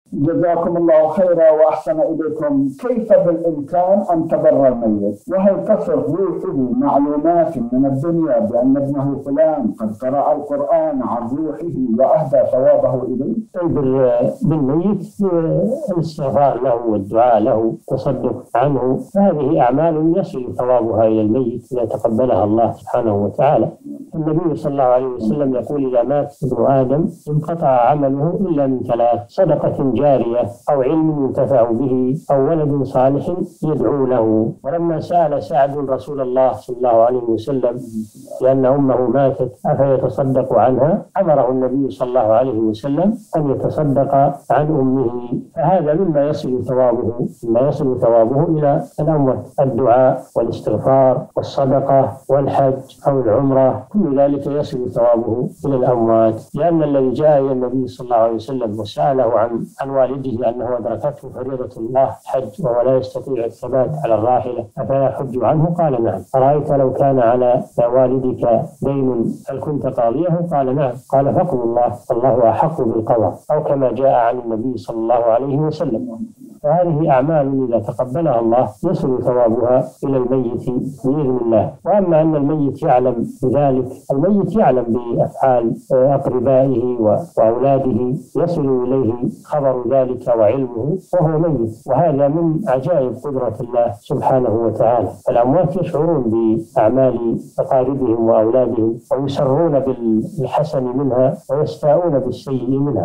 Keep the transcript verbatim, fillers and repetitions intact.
جزاكم الله خيرا وأحسن إليكم. كيف بالإمكان أن تبر الميت؟ وهل تصف روحه معلومات من الدنيا بأن ابنه فلان قد قرأ القرآن عن روحه وأهدى ثوابه إليه؟ البر بالميت الاستغفار له والدعاء له، تصدق عنه، هذه أعمال يصل ثوابها إلى الميت إذا تقبلها الله سبحانه وتعالى. النبي صلى الله عليه وسلم يقول: إذا مات ابن آدم انقطع عمله إلا من ثلاث: صدقة جارية، أو علم ينتفع به، أو ولد صالح يدعو له. ولما سأل سعد رسول الله صلى الله عليه وسلم لأن أمه ماتت أفيتصدق عنها، أمره النبي صلى الله عليه وسلم أن يتصدق عن أمه. فهذا مما يصل ثوابه مما يصل ثوابه إلى الأموات: الدعاء والاستغفار والصدقة والحج أو العمرة، كل ذلك يصل ثوابه إلى الأموات. لأن الذي جاء إلى النبي صلى الله عليه وسلم وسأله عن عن والده أنه أدركته فريضة الله حج وهو لا يستطيع الثبات على الراحلة أفيحج عنه؟ قال: نعم. أرأيت لو كان على والدك دين هل كنت قاضيه؟ قال: نعم. قال: فقل الله، الله أحق بالقضاء، أو كما جاء عن النبي صلى الله عليه وسلم. فهذه أعمال إذا تقبلها الله يصل ثوابها إلى الميت بإذن الله. وأما أن الميت يعلم بذلك، الميت يعلم بأفعال أقربائه وأولاده، يصل إليه خبر ذلك وعلمه وهو ميت، وهذا من عجائب قدرة الله سبحانه وتعالى. الأموات يشعرون بأعمال أقاربهم وأولادهم، ويسرون بالحسن منها ويستاءون بالسيء منها.